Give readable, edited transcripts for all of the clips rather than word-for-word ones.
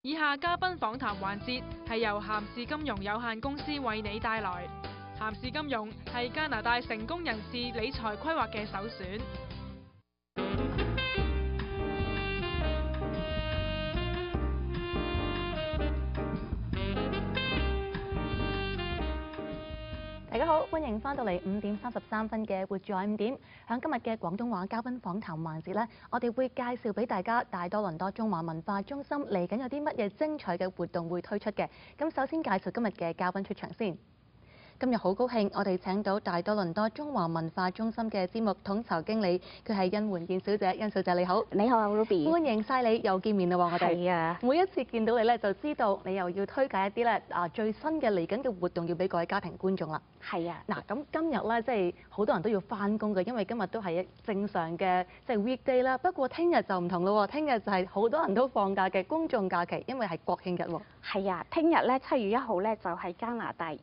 以下嘉賓訪談環節係由咸氏金融有限公司為你帶來。咸氏金融係加拿大成功人士理財規劃嘅首選。 大家好，歡迎翻到嚟5:33嘅活在5點。喺今日嘅廣東話嘉賓訪談環節呢，我哋會介紹俾大家大多倫多中華文化中心嚟緊有啲乜嘢精彩嘅活動會推出嘅。咁首先介紹今日嘅嘉賓出場先。今日好高興，我哋請到大多倫多中華文化中心嘅節目統籌經理，佢係甄媛健小姐。甄小姐你好， 你好啊 Ruby， 歡迎晒你又見面啦喎，我哋。 係啊， 每一次見到你咧，就知道你又要推介一啲咧最新嘅嚟緊嘅活動，要俾各位家庭觀眾啦。 係啊， 嗱咁今日咧，即係好多人都要翻工嘅，因為今日都係正常嘅即係 weekday 啦。不過聽日就唔同咯喎，聽日就係好多人都放假嘅公眾假期，因為係國慶日喎。 係啊，聽日咧7月1號咧就係加拿大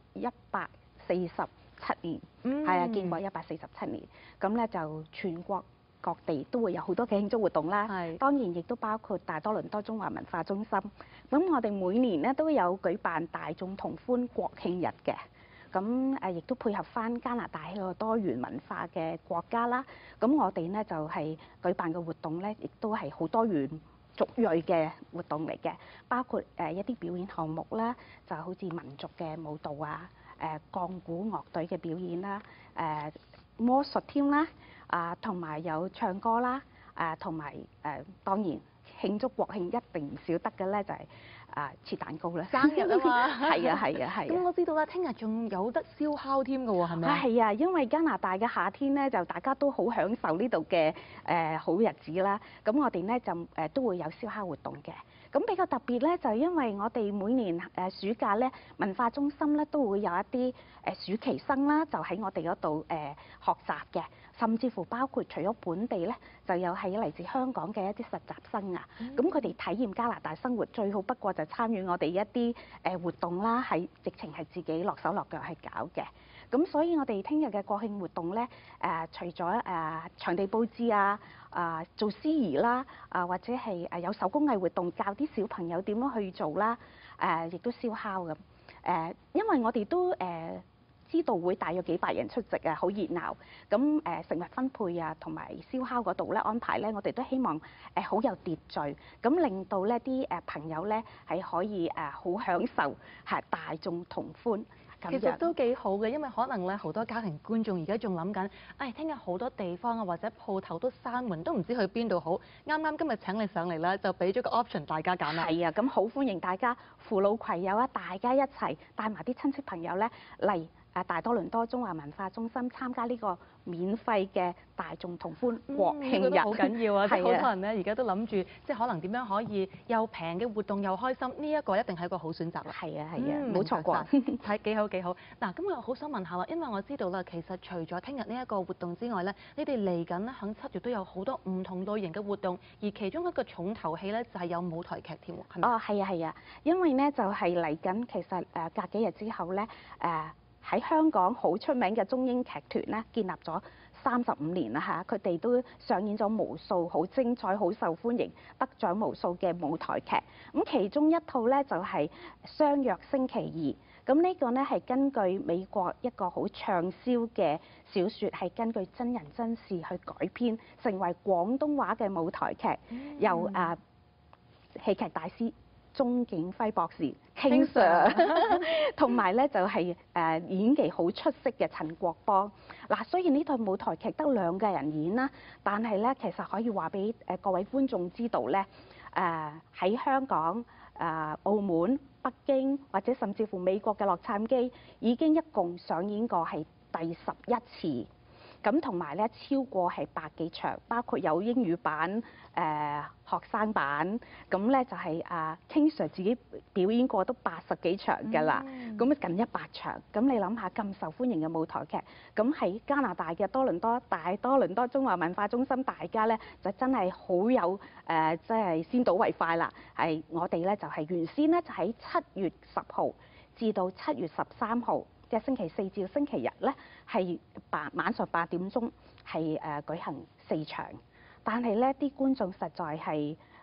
147年，係啊，建國147年。咁咧就全國各地都會有好多嘅慶祝活動啦。係，當然亦都包括大多倫多中華文化中心。咁我哋每年咧都有舉辦大眾同歡國慶日嘅。咁亦都配合翻加拿大係個多元文化嘅國家啦。咁我哋咧就係舉辦嘅活動咧，亦都係好多元族裔嘅活動嚟嘅，包括一啲表演項目啦，就好似民族嘅舞蹈啊、鋼鼓樂隊嘅表演啦、魔術添啦，同埋有唱歌啦，同埋當然慶祝國慶一定唔少得嘅咧就係切蛋糕啦， 生日啊嘛， 係啊係啊係。 咁我知道啦，聽日仲有得燒烤添㗎喎，係咪啊？ 係啊，因為加拿大嘅夏天咧，就大家都好享受呢度嘅好日子啦。咁我哋咧就都會有燒烤活動嘅。咁比較特別咧，就因為我哋每年暑假咧，文化中心咧都會有一啲暑期生啦，就喺我哋嗰度學習嘅，甚至乎包括除咗本地咧，就有係嚟自香港嘅一啲實習生啊。咁佢哋體驗加拿大生活最好不過就參與我哋一啲活動啦，係直情係自己落手落腳去搞嘅。咁所以我哋聽日嘅國慶活動咧，除咗場地佈置啊、做司儀啦、或者係有手工藝活動，教啲小朋友點樣去做啦，亦都燒烤咁。因為我哋都知道會大約幾百人出席啊，好熱鬧。咁食物分配啊，同埋燒烤嗰度咧安排咧，我哋都希望好有秩序，咁令到呢啲朋友咧係可以好享受係大眾同歡。 其實都幾好嘅，因為可能咧好多家庭觀眾而家仲諗緊，聽日好多地方啊或者鋪頭都閂門，都唔知去邊度好。啱啱今日請你上嚟啦，就俾咗個 option 大家揀啦。 係啊，咁好歡迎大家扶老攜幼啊，大家一齊帶埋啲親戚朋友咧嚟大多倫多中華文化中心參加呢個免費嘅大眾同歡國慶日， 好緊要啊！即係好多人咧而家都諗住，即係可能點樣可以又平嘅活動又開心，呢一個一定係一個好選擇啦。 係啊係啊，冇錯過。 睇幾好幾好。嗱，咁我好想問下啦，因為我知道啦，其實除咗聽日呢一個活動之外咧，你哋嚟緊咧喺7月都有好多唔同類型嘅活動，而其中一個重頭戲咧就係有舞台劇添喎，係咪？ 哦，係啊係啊，因為咧就係嚟緊，其實隔幾日之後咧喺香港好出名嘅中英劇團咧，建立咗35年啦嚇，佢哋都上演咗無數好精彩、好受歡迎、得獎無數嘅舞台劇。咁其中一套咧就係《相約星期二》。咁呢個咧係根據美國一個好暢銷嘅小説，係根據真人真事去改編，成為廣東話嘅舞台劇，由戲劇大師鐘景輝博士 King Sir 同埋咧就係演技好出色嘅陳國邦。嗱，雖然呢套舞台劇得2個人演啦，但係咧其實可以話俾各位觀眾知道咧，喺香港、澳門、北京或者甚至乎美國嘅洛杉磯已經一共上演過係第11次。咁同埋咧超過係百幾場，包括有英語版、學生版，咁咧就係King Sir 自己表演過都80幾場㗎啦，咁近100場。咁你諗下咁受歡迎嘅舞台劇，咁喺加拿大嘅大多倫多中華文化中心，大家咧就真係好有即係先睹為快啦。係我哋咧就係原先咧就喺7月10號至到7月13號。嘅星期4至星期日咧，係晚上8點鐘係舉行4場，但係咧啲觀眾實在係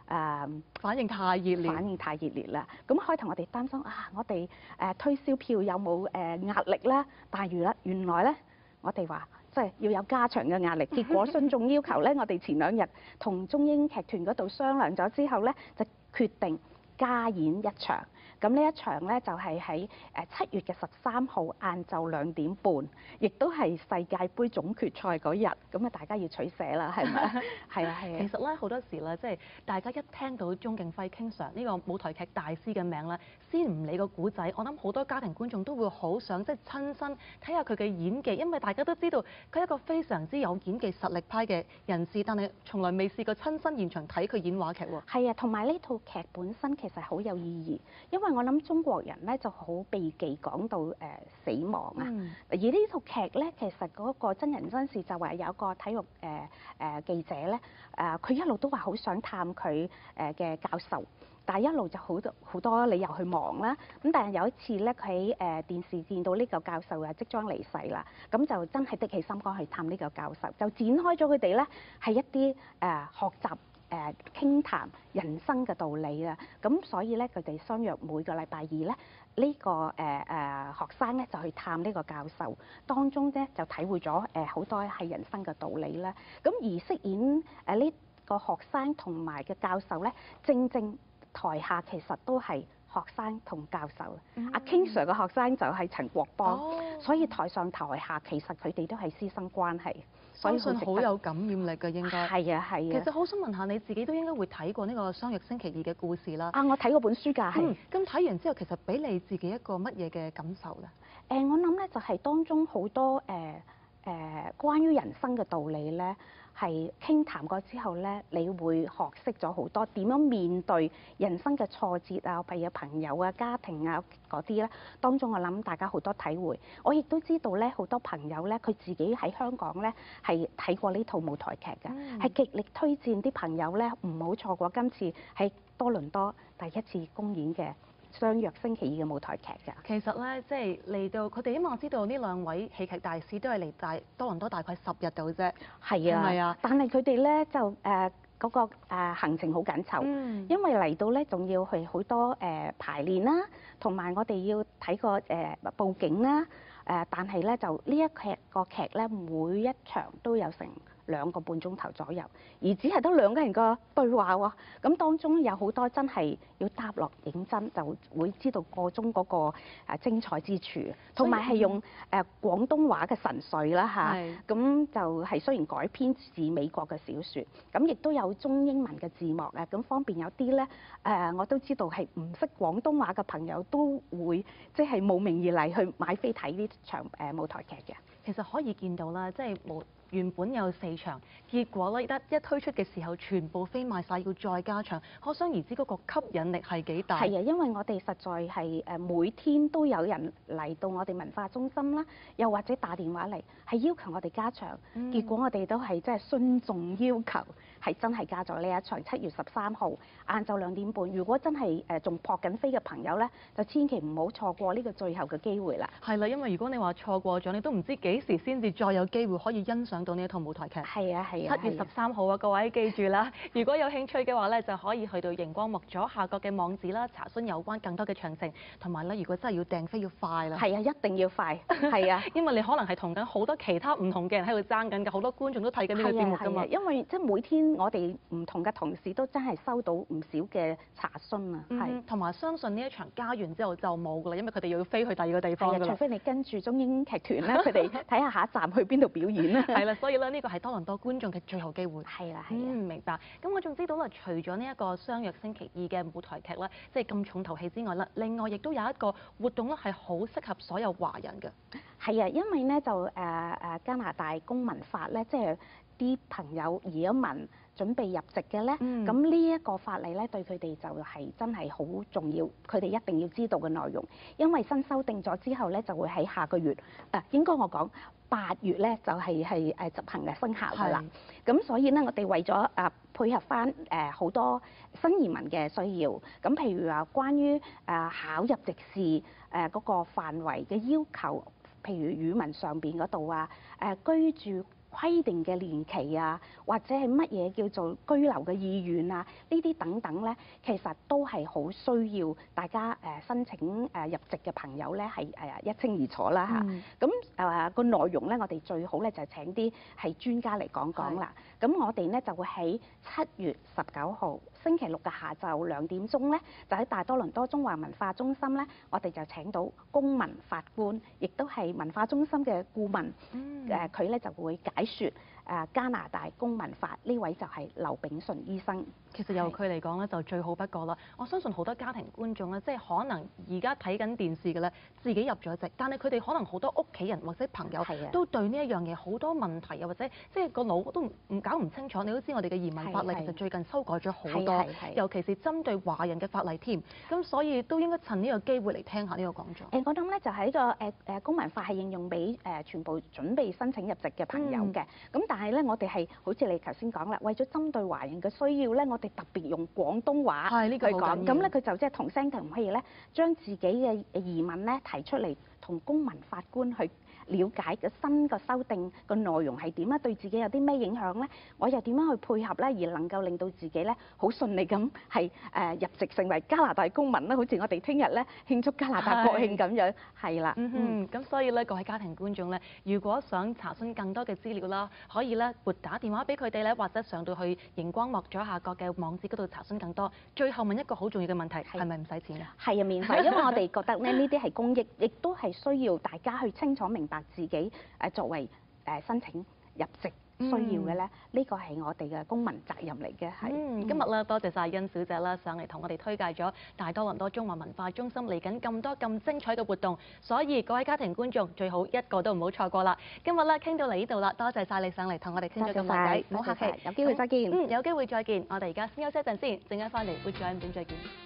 反應太熱烈， 反應太熱烈啦。咁開頭我哋擔心我哋推銷票有冇壓力啦？但係原來咧，我哋話即係要有加場嘅壓力。結果觀眾要求咧，我哋前2日同中英劇團嗰度商量咗之後咧，就決定加演1場。咁呢一場咧就係喺7月嘅13號晏晝2點半，亦都係世界盃總決賽嗰日。咁大家要取捨啦，係咪？係啊。 其實咧好多時咧，即係大家一聽到鍾景輝 King Sir 呢個舞台劇大師嘅名咧，先唔理個古仔，我諗好多家庭觀眾都會好想即係親身睇下佢嘅演技，因為大家都知道佢係一個非常之有演技實力派嘅人士，但係從來未試過親身現場睇佢演話劇喎。 係啊，同埋呢套劇本身其實好有意義，因為我諗中國人咧就好避忌講到死亡啊。而呢套劇咧，其實嗰個真人真事就話有個體育記者咧，佢一路都話好想探佢嘅教授，但係一路就好多理由去忙啦。咁但係有一次咧，佢喺電視見到呢個教授即將離世啦，咁就真係的起心肝去探呢個教授，就展開咗佢哋咧係一啲學習傾談人生嘅道理啊。咁所以咧，佢哋相約每個禮拜二咧，呢個學生咧就去探呢個教授，當中咧就體會咗好多係人生嘅道理啦。咁而飾演呢個學生同埋嘅教授咧，正台下其實都係學生同教授。阿 King Sir 嘅學生就係陳國邦，所以台上台下其實佢哋都係師生關係。 相信好有感染力嘅應該。 係啊。 其實好想問下你自己都應該會睇過呢個相約星期二嘅故事啦。 我睇過本書㗎，係。 咁睇完之後，其實俾你自己一個乜嘢嘅感受咧？ 我諗咧就係當中好多關於人生嘅道理咧，係傾談過之後咧，你會學識咗好多點樣面對人生嘅挫折啊，譬如朋友啊、家庭啊嗰啲咧。當中我諗大家好多體會。我亦都知道咧，好多朋友咧，佢自己喺香港咧係睇過呢套舞台劇嘅，係極力推薦啲朋友咧唔好錯過今次喺多倫多第一次公演嘅相約星期二嘅舞台劇㗎。 其實咧，即係嚟到佢哋，因為我知道呢2位戲劇大師都係嚟多倫多大概10日度啫。 係啊， 係啊。 但係佢哋咧就嗰個行程好緊湊，因為嚟到咧仲要去好多排練啦，同埋我哋要睇個佈景啦。但係咧就呢個劇咧每一場都有成2個半鐘頭左右，而只係得2個人個對話喎。咁當中有好多真係要搭落認真，就會知道個中嗰個精彩之處，同埋係用廣東話嘅神髓啦嚇。咁就係雖然改編自美國嘅小説，咁亦都有中英文嘅字幕啊，咁方便有啲咧我都知道係唔識廣東話嘅朋友都會即係慕名而嚟去買飛睇呢場舞台劇嘅。 其實可以見到啦，即係原本有4場，結果咧一推出嘅時候，全部飛賣晒，要再加場，可想而知嗰個吸引力係幾大。 係啊，因為我哋實在係每天都有人嚟到我哋文化中心啦，又或者打電話嚟係要求我哋加場，結果我哋都係即係順眾要求，係真係加咗呢一場7月13號晏晝2點半。如果真係仲撲緊飛嘅朋友咧，就千祈唔好錯過呢個最後嘅機會啦。 係啦，因為如果你話錯過咗，你都唔知幾時先至再有機會可以欣賞到呢一套舞台劇。 係啊。7 月13號啊，各位記住啦！如果有興趣嘅話咧，就可以去到熒光幕左下角嘅網址啦，查詢有關更多嘅詳情。同埋咧，如果真係要訂飛要快啦。 係啊，一定要快。係啊， 因為你可能係同緊好多其他唔同嘅人喺度爭緊嘅，好多觀眾都睇緊呢個節目㗎嘛。 因為即係每天我哋唔同嘅同事都真係收到唔少嘅查詢啊。係。 同埋相信呢一場加完之後就冇㗎啦，因為佢哋要飛去第2個地方㗎啦。 除非你跟住中英劇團咧，佢哋睇下下一站去邊度表演啦。 係啦，所以咧呢個係多倫多觀眾嘅最後機會。 係啦， 明白。咁我仲知道啦，除咗呢一個相約星期二嘅舞台劇咧，即係咁重頭戲之外啦，另外亦都有一個活動咧係好適合所有華人嘅。 係啊，因為咧就加拿大公民法咧，即係啲朋友移咗民準備入籍嘅咧，咁呢一個法例咧對佢哋就係真係好重要，佢哋一定要知道嘅內容。因為新修訂咗之後咧，就會喺下個月應該我講8月咧就係執行嘅生效㗎啦。咁所以咧，我哋為咗配合翻好多新移民嘅需要，咁譬如話關於考入籍試嗰個範圍嘅要求，譬如語文上邊嗰度居住規定嘅年期啊，或者係乜嘢叫做居留嘅意願啊，呢啲等等咧，其實都係好需要大家申請入籍嘅朋友咧係一清二楚啦嚇。咁個內容咧，我哋最好咧就係請啲係專家嚟講啦。咁我哋咧就會喺7月19號星期六嘅下晝2點鐘咧，就喺大多倫多中華文化中心咧，我哋就請到公民法官，亦都係文化中心嘅顧問。佢咧就會解説加拿大公民法，呢位就係劉炳順醫生。 其實由佢嚟講咧就最好不過啦。我相信好多家庭觀眾咧，即係可能而家睇緊電視嘅咧，自己入咗籍，但係佢哋可能好多屋企人或者朋友都對呢一樣嘢好多問題，又或者即係個腦都搞唔清楚。你都知我哋嘅移民法例其實最近修改咗好多，尤其是針對華人嘅法例添。咁所以都應該趁呢個機會嚟聽下呢個講座。 我諗咧就係個公民法係應用俾全部準備申請入籍嘅朋友嘅。咁但係咧，我哋係好似你頭先講啦，為咗針對華人嘅需要咧，我哋特別用廣東話去講。咁咧佢就即係同聲同氣咧，將自己嘅疑問咧提出嚟，同公民法官去了解嘅新嘅修訂個內容係點咧，對自己有啲咩影響咧？我又點樣去配合咧，而能夠令到自己咧好順利咁係入籍成為加拿大公民啦？好似我哋聽日咧慶祝加拿大國慶咁樣，係啦。 咁所以咧，各位家庭觀眾咧，如果想查詢更多嘅資料啦，可以咧撥打電話俾佢哋咧，或者上到去熒光幕左下角嘅網址嗰度查詢更多。最後問一個好重要嘅問題，係咪唔使錢㗎？係啊，免費，因為我哋覺得咧呢啲係公益，亦都係需要大家去清楚明白自己作為申請入籍需要嘅咧，呢個係我哋嘅公民責任嚟嘅。 今日咧多謝晒甄小姐啦，上嚟同我哋推介咗大多倫多中華文化中心嚟緊咁多咁精彩嘅活動，所以各位家庭觀眾最好一個都唔好錯過啦。今日咧傾到嚟呢度啦，多謝晒你上嚟同我哋傾咗咁耐偈，唔好客氣， 有機會再見。 有機會再見。我哋而家先休息一陣先，陣間翻嚟會再5點再見。